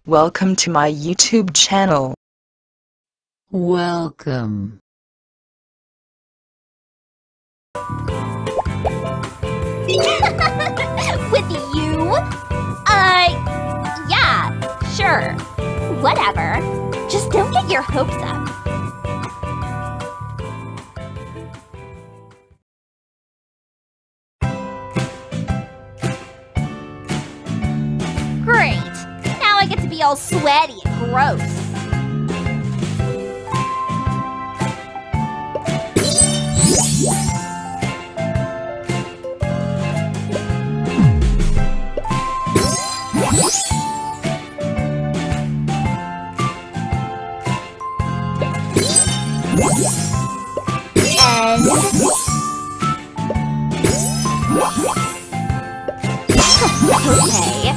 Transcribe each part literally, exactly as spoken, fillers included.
Welcome to my YouTube channel. Welcome. With you? Uh, yeah, sure. Whatever. Just don't get your hopes up. Great. Now I get to be all sweaty and gross. And okay.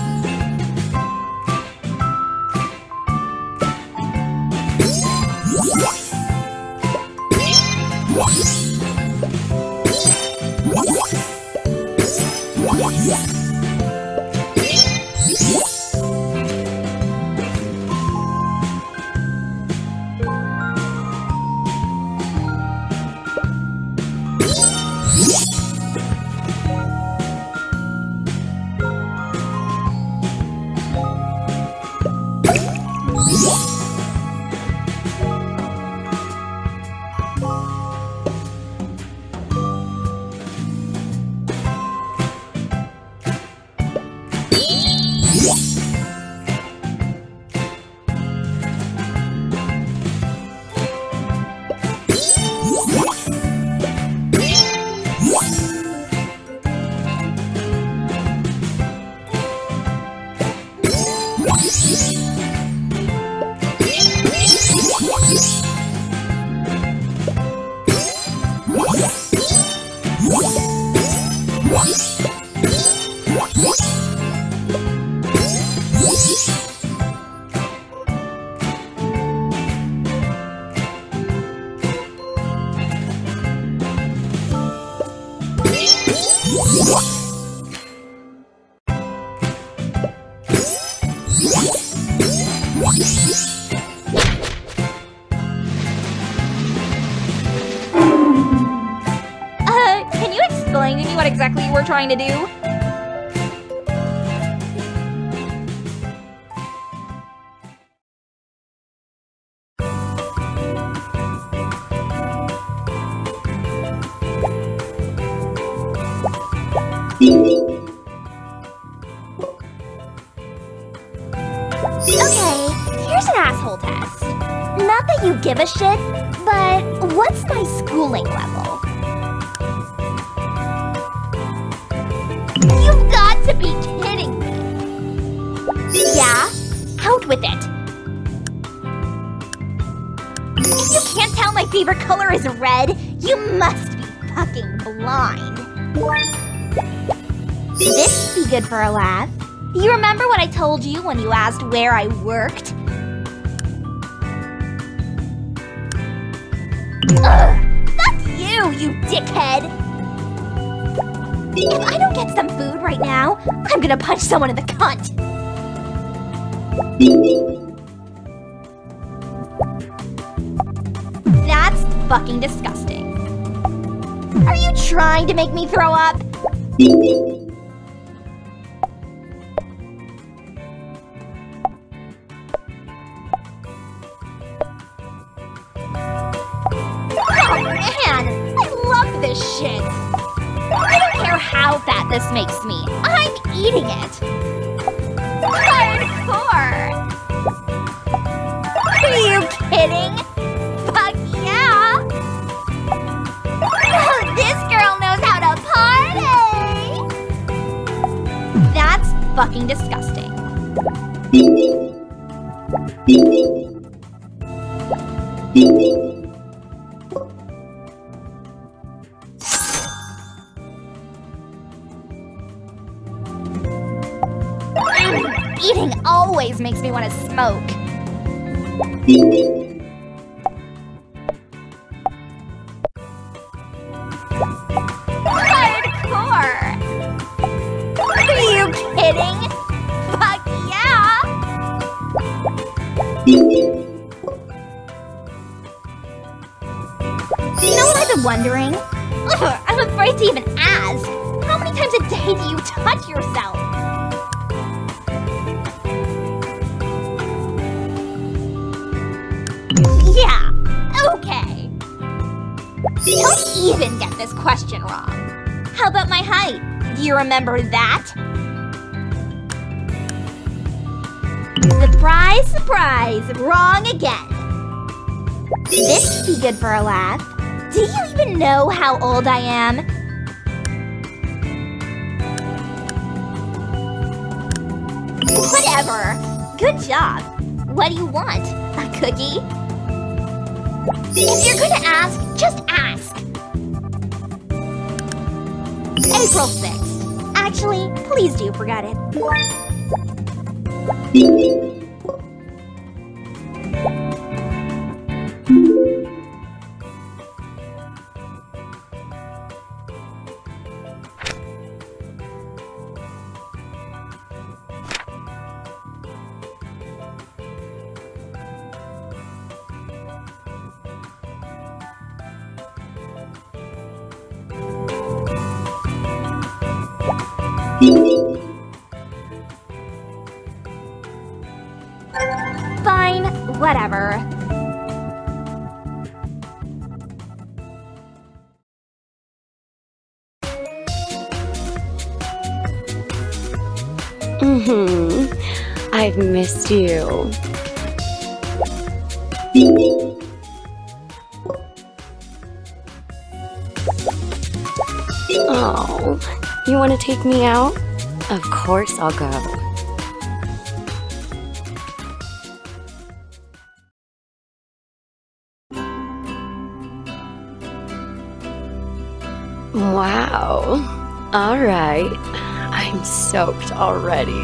Uh, can you explain to me what exactly you were trying to do? Okay, here's an asshole test. Not that you give a shit, but what's my schooling level? You've got to be kidding me! Yeah? Out with it! If you can't tell my favorite color is red, you must be fucking blind. This be good for a laugh. You remember what I told you when you asked where I worked? Ugh! Fuck you, you dickhead! If I don't get some food right now, I'm gonna punch someone in the cunt! That's fucking disgusting. Are you trying to make me throw up? This shit. I don't care how fat this makes me. I'm eating it. Hardcore. Are you kidding? Fuck yeah. Oh, this girl knows how to party. That's fucking disgusting. Eating always makes me want to smoke. Hardcore! Are you kidding? Fuck yeah! wondering? Ugh, I'm afraid to even ask. How many times a day do you touch yourself? Yeah, okay. Don't even get this question wrong. How about my height? Do you remember that? Surprise, surprise, wrong again. This should be good for a laugh. Do you even know how old I am? Whatever. Good job. What do you want? A cookie? If you're gonna ask, just ask. April sixth. Actually, please do forget it. Fine, whatever. Mm-hmm. I've missed you. Oh, you want to take me out? Of course I'll go. Wow. All right. I'm soaked already.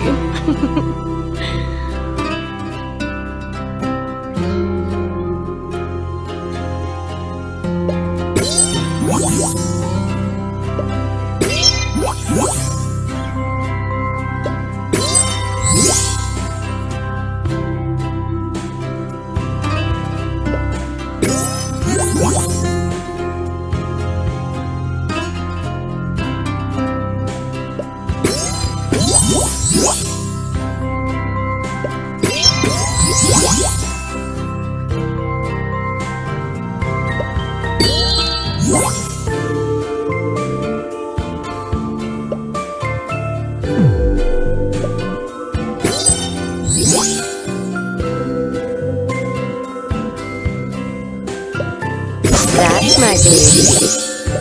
That's my baby.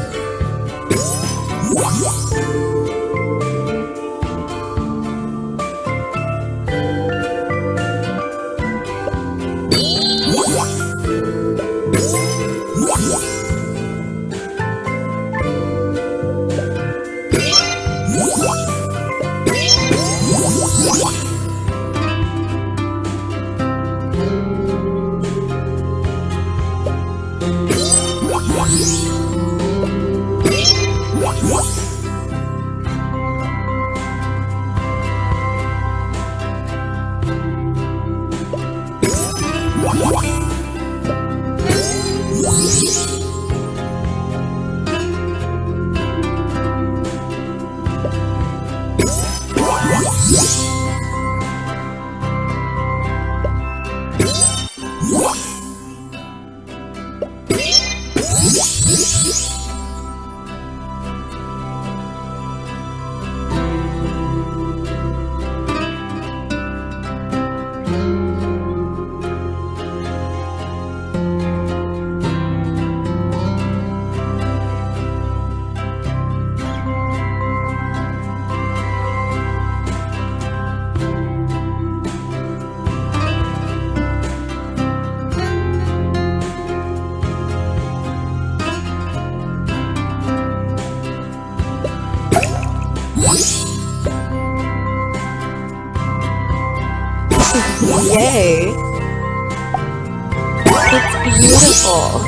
Yay! It's beautiful!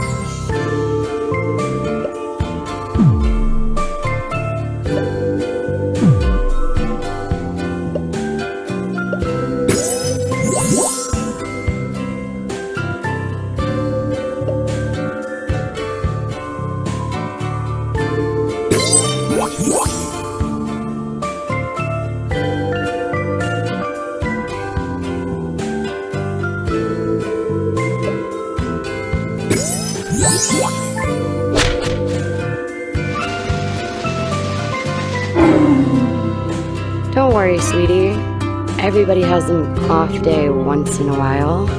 sorry, sweetie. Everybody has an off day once in a while.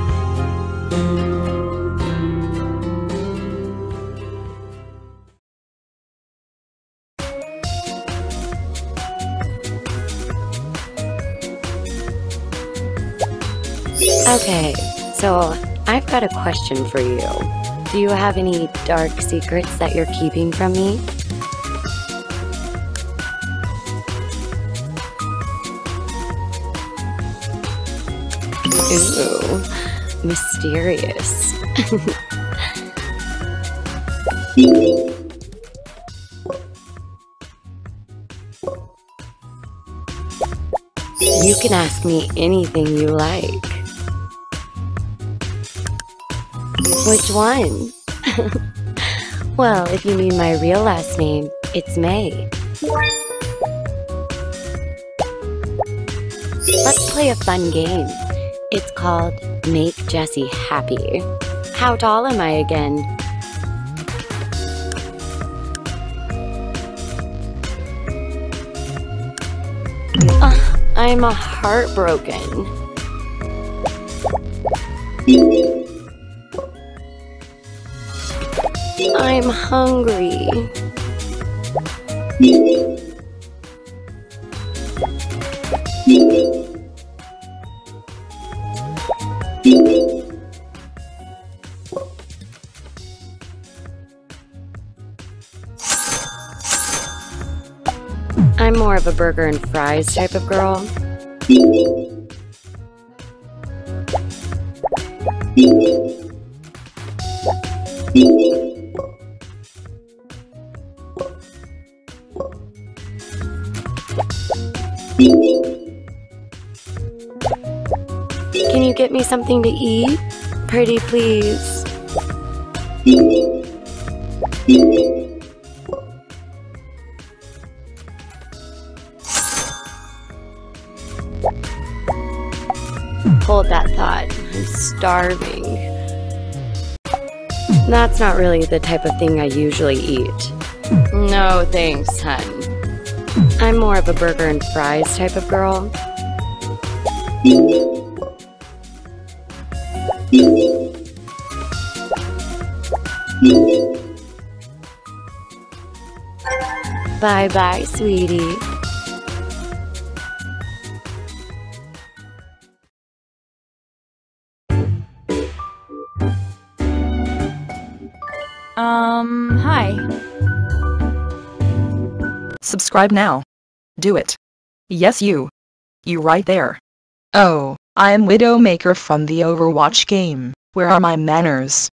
Okay, so I've got a question for you. Do you have any dark secrets that you're keeping from me? Ooh, mysterious. You can ask me anything you like. Which one? Well, if you mean my real last name, it's May. Let's play a fun game. It's called Make Jessie Happy. How tall am I again? Uh, I'm a heartbroken. I'm hungry. I'm more of a burger and fries type of girl. Can you get me something to eat? Pretty please. Hold that thought. I'm starving. That's not really the type of thing I usually eat. No thanks, hun. I'm more of a burger and fries type of girl. Bye-bye, sweetie. Um, hi. Subscribe now. Do it. Yes, you. You right there. Oh, I am Widowmaker from the Overwatch game. Where are my manners?